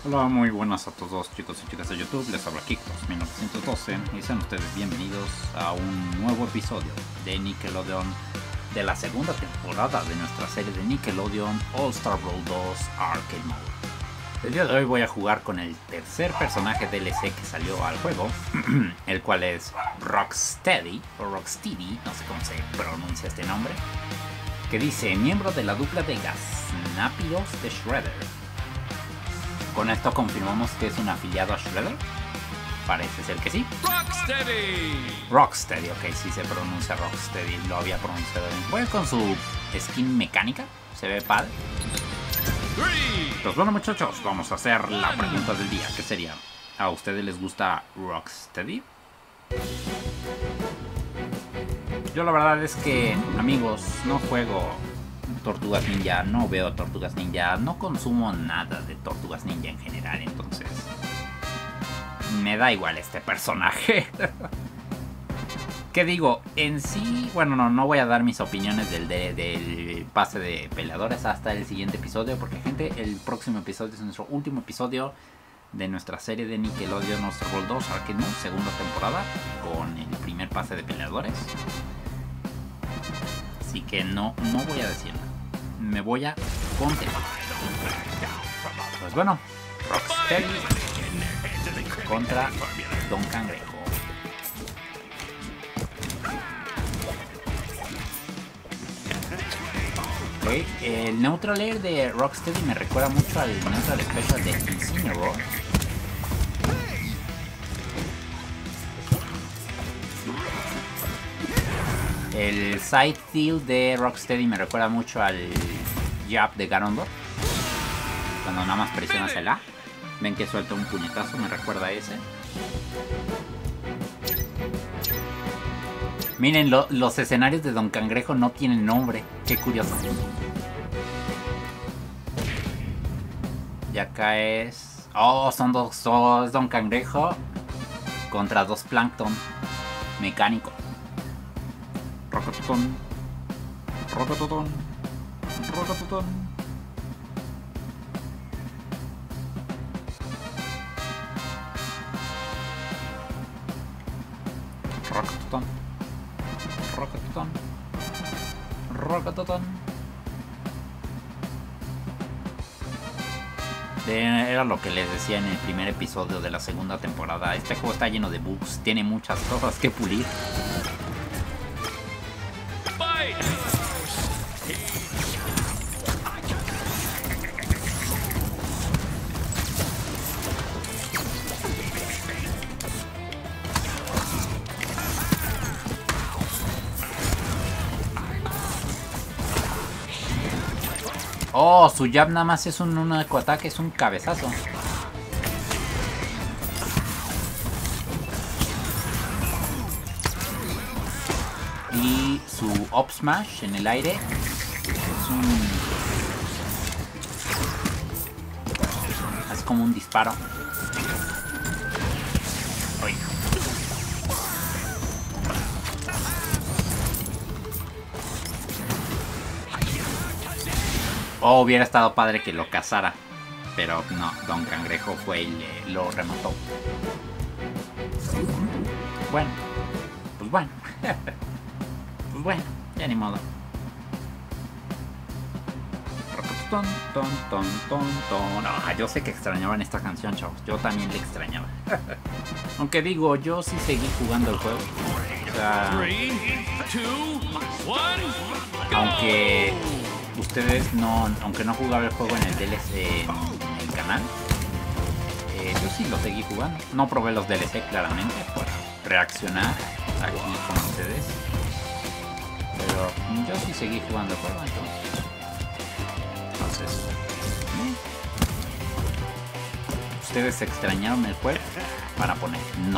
Hola, muy buenas a todos chicos y chicas de YouTube, les habla Kiktos1912 y sean ustedes bienvenidos a un nuevo episodio de Nickelodeon de la segunda temporada de nuestra serie de Nickelodeon All Star Brawl 2 Arcade Mode. El día de hoy voy a jugar con el tercer personaje DLC que salió al juego, el cual es Rocksteady, o Rocksteady, no sé cómo se pronuncia este nombre, que dice miembro de la dupla de Gasnápidos de Shredder. Con esto confirmamos que es un afiliado a Shredder. Parece ser que sí. Rocksteady. Rocksteady, ok, sí se pronuncia Rocksteady. Lo había pronunciado bien. Juega con su skin mecánica. Se ve padre. Pues bueno, muchachos, vamos a hacer la pregunta del día. ¿Qué sería? ¿A ustedes les gusta Rocksteady? Yo la verdad es que, amigos, no juego Tortugas Ninja, no veo Tortugas Ninja, no consumo nada de Tortugas Ninja en general, entonces me da igual este personaje. ¿Qué digo? En sí, bueno, no voy a dar mis opiniones del pase de peleadores hasta el siguiente episodio, porque gente, el próximo episodio es nuestro último episodio de nuestra serie de Nickelodeon All Star Brawl 2 Arcade Mode, segunda temporada, con el primer pase de peleadores. Así que no voy a decir nada. Me voy a continuar. Pues bueno, Rocksteady contra Don Cangrejo. Okay. El Neutral Air de Rocksteady me recuerda mucho al Neutral Special de Incineroar. El Side Field de Rocksteady me recuerda mucho al Jab de Ganondorf. Cuando nada más presionas el A. Ven que suelta un puñetazo, me recuerda a ese. Miren, los escenarios de Don Cangrejo no tienen nombre. Qué curioso. Y acá es... Oh, son dos Don Cangrejo contra dos Plankton mecánico. Rocatotón, Rocatotón, Rocatotón. Rocatotón, Rocatotón, Rocatotón. Era lo que les decía en el primer episodio de la segunda temporada. Este juego está lleno de bugs, tiene muchas cosas que pulir. Oh, su jab nada más es un ecoataque, es un cabezazo. Y su up smash en el aire es un... es como un disparo. Uy. Oh, hubiera estado padre que lo cazara. Pero no, Don Cangrejo fue y lo remató. Bueno, pues bueno. Pues bueno, ya ni modo. Yo sé que extrañaban esta canción, chavos. Yo también la extrañaba. Aunque digo, yo sí seguí jugando el juego. O sea, 3, 2, 1, aunque ustedes no, aunque no jugaba el juego en el DLC en el canal, yo sí lo seguí jugando. No probé los DLC claramente por reaccionar aquí con ustedes, pero yo sí seguí jugando el juego, entonces ustedes extrañaron el juego para poner no.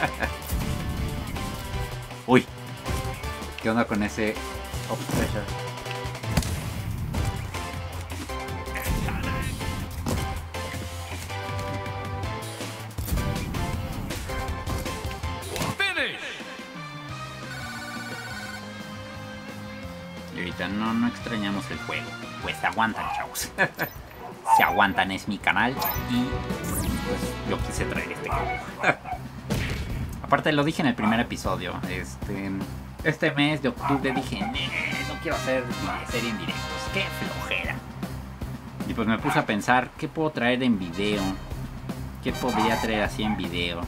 Uy, ¿qué onda con ese up pressure? Y ahorita no extrañamos el juego. Pues aguantan, chavos. se aguantan, es mi canal y pues yo quise traer este juego. Aparte lo dije en el primer episodio, este mes de octubre dije, no quiero hacer serie en directos, qué flojera. Y pues me puse a pensar, ¿qué puedo traer en video? ¿Qué podría traer así en video?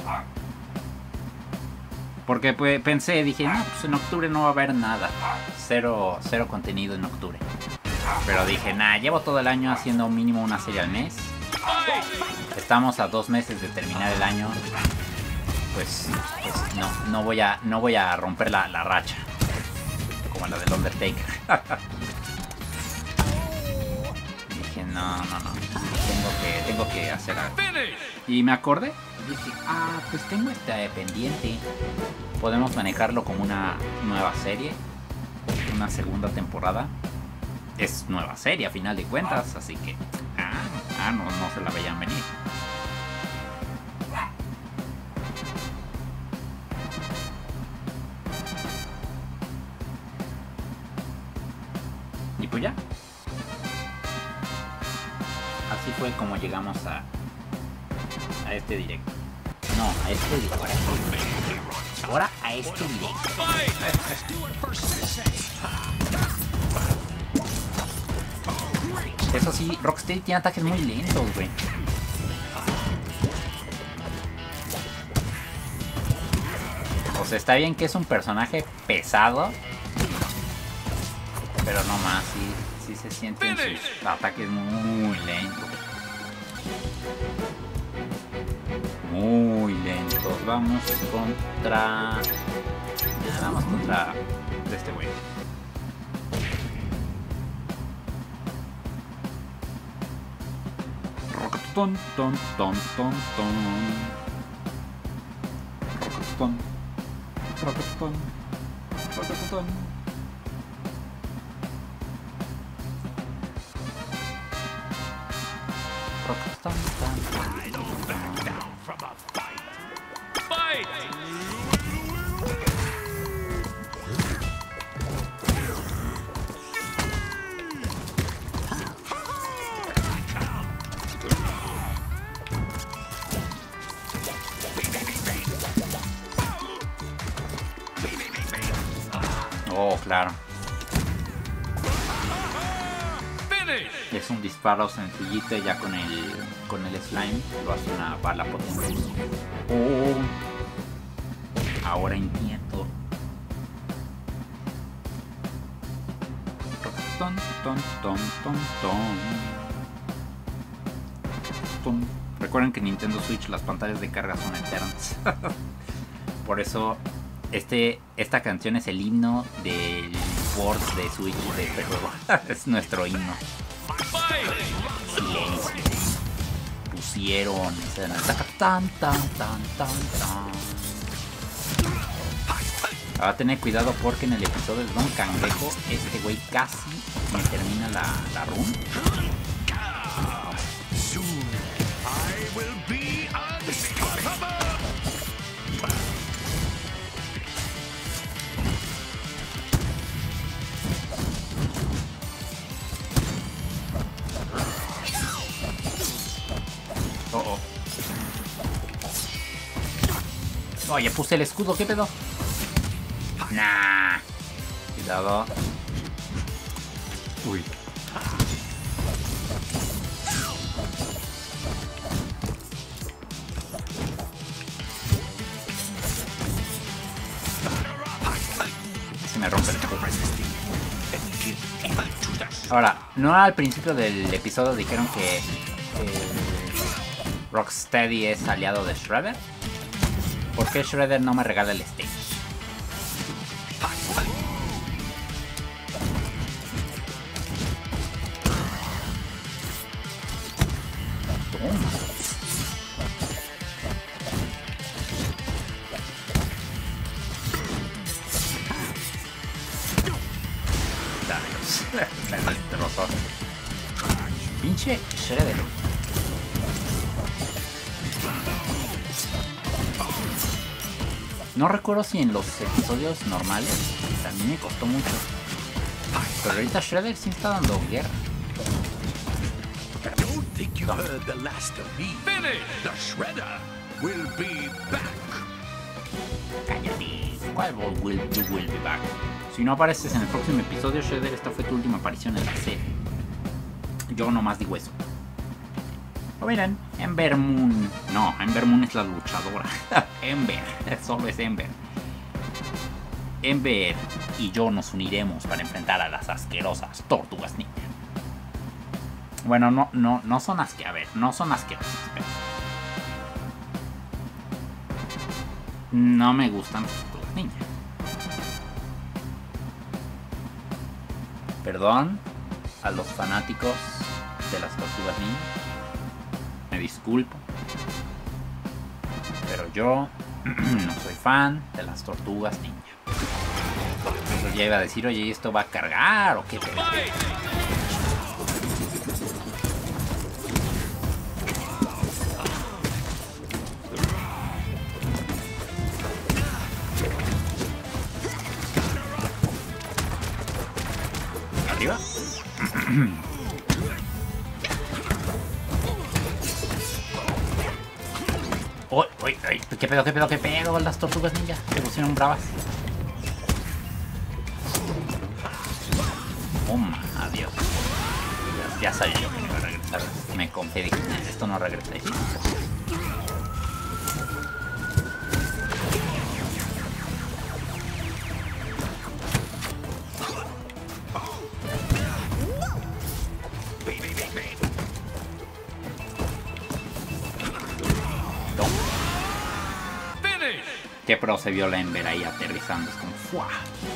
Porque pues pensé, dije, no, pues en octubre no va a haber nada. Cero contenido en octubre. Pero dije, nah, llevo todo el año haciendo mínimo una serie al mes. Estamos a 2 meses de terminar el año. Pues no voy a romper la racha. Como la del Undertaker. Dije, no. Tengo que hacer algo. Y me acordé. Dije, pues tengo este pendiente. Podemos manejarlo como una nueva serie. Una segunda temporada. Es nueva serie a final de cuentas. Así que, no se la veían venir. Y pues ya. Así fue como llegamos a este directo. No, a este directo. Ahora a este directo. Eso sí, Rocksteady tiene ataques muy lentos, güey. O sea, está bien que es un personaje pesado, pero no más, sí se sienten sus ataques muy lentos. Muy lentos. Vamos contra este güey. Rockton, ton. Rockton. Oh, claro. Es un disparo sencillito ya con el slime. Lo hace una bala potente. Oh, ahora entiendo. Recuerden que en Nintendo Switch las pantallas de carga son eternas. Por eso esta canción es el himno del port de Switch de este juego. Es nuestro himno. Silencio. Pusieron tan. Ahora tener cuidado porque en el episodio de Don Cangrejo este güey casi me termina la run. Oye, puse el escudo, ¿qué pedo? Nah. Cuidado. Uy. Se me rompe el escudo. Ahora, no al principio del episodio dijeron que Rocksteady es aliado de Shredder. ¿Por qué Shredder no me regala el stage? Me destrozó. Pinche Shredder. No recuerdo si en los episodios normales también me costó mucho. Pero ahorita Shredder sí está dando guerra. Toma. heard the last of me. Finish! The Shredder will be back. Cállate. ¿Cuál will be back? Si no apareces en el próximo episodio, Shredder, esta fue tu última aparición en la serie. Yo nomás digo eso. O miren, Ember Moon. No, Ember Moon es la luchadora. Ember, solo es Ember. Ember y yo nos uniremos para enfrentar a las asquerosas tortugas ninja. Bueno, no son asquerosas. A ver, no son asquerosas. Pero no me gustan las tortugas ninja. Perdón a los fanáticos de las tortugas ninja. Me disculpo. Pero yo no soy fan de las tortugas ninja. Entonces ya iba a decir, oye, ¿esto va a cargar o qué? ¿Arriba? Uy, ¿qué pedo? Las tortugas ninja se pusieron bravas. Adiós. Ya sabía yo que no iba a regresar. Me confié de que esto no regresa. Qué pro se vio la Ember ahí aterrizando. Es como ¡fua!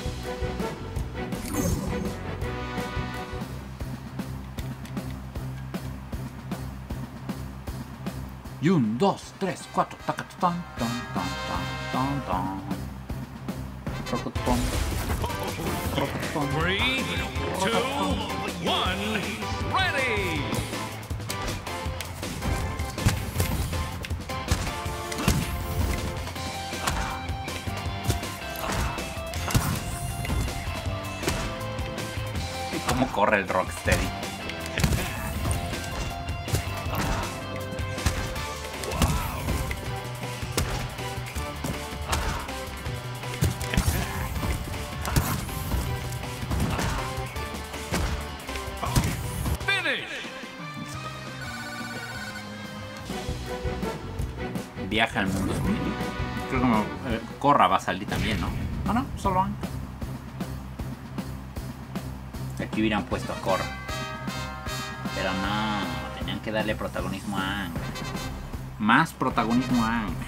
Y 1, 2, 3, 4. Taca, ton, ton, ton, ton, ton. Rocotón. 3, 2, 1, ready! ¿Cómo corre el Rocksteady? Viaja al mundo. Creo que Korra va a salir también, ¿no? No, solo Aang. Aquí hubieran puesto a Korra. Pero no, tenían que darle protagonismo a Aang. Más protagonismo a Aang.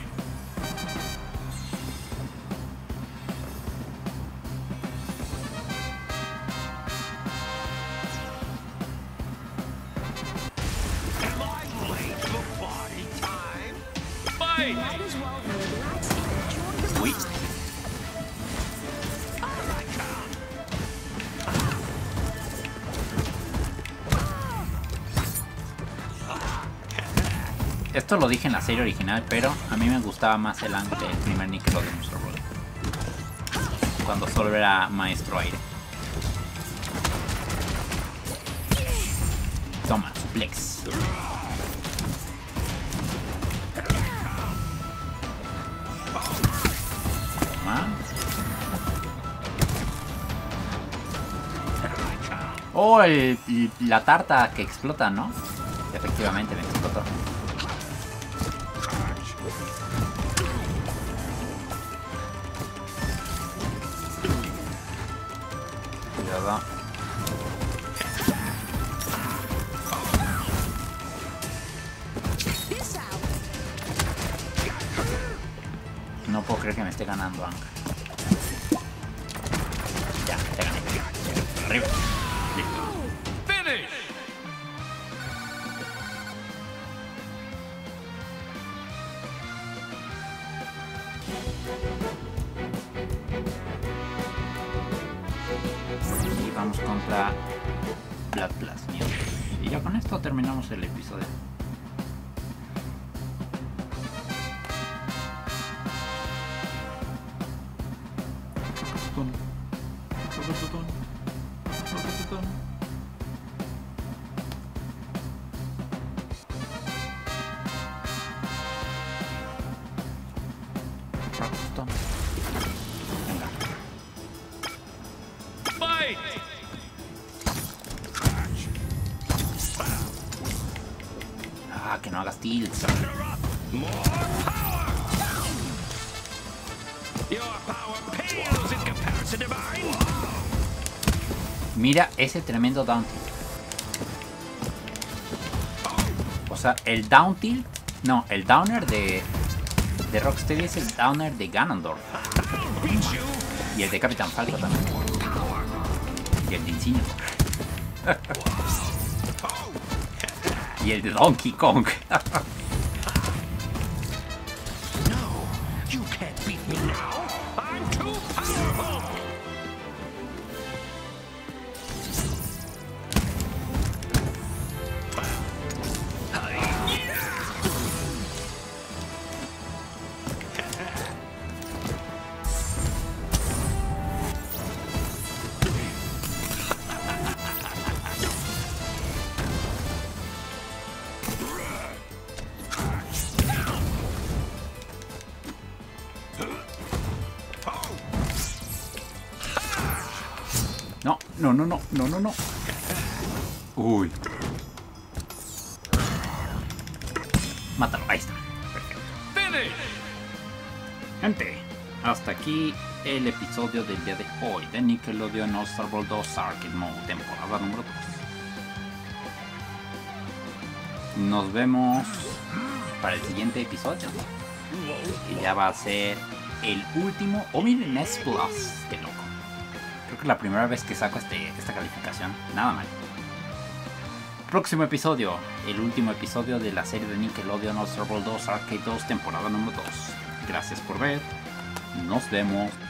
Uy. Esto lo dije en la serie original, pero a mí me gustaba más el Aang del primer Nickelodeon Roll. Cuando solo era maestro aire. Toma, suplex. Oh, la tarta que explota, ¿no? Efectivamente, me explotó. Cuidado. No puedo creer que me esté ganando Aang. Ya, te gané. Arriba. Y vamos contra Blood Plasmios. Y ya con esto terminamos el episodio. Rockstone. Venga. Fight! Ah, que no hagas tilts. More power! Your power pales in comparison to mine! Mira ese tremendo down tilt. O sea, el down tilt. No, el downer de Rocksteady es el downer de Ganondorf. Y el de Capitán Falco también. Y el de Insignia. Y el de Donkey Kong. No, you can't beat me now! I'm too powerful! No, no, no, no, no, no, no. Uy. Mátalo, ahí está. Perfecto. Finish! Gente, hasta aquí el episodio del día de hoy de Nickelodeon All Star Brawl 2 Arcade Mode, temporada número 2. Nos vemos para el siguiente episodio, que ya va a ser el último. Oh, miren, NES Plus. Qué loco. Creo que es la primera vez que saco esta calificación. Nada mal. Próximo episodio, el último episodio de la serie de Nickelodeon All Star Brawl 2 Arcade 2, temporada número 2. Gracias por ver. Nos vemos.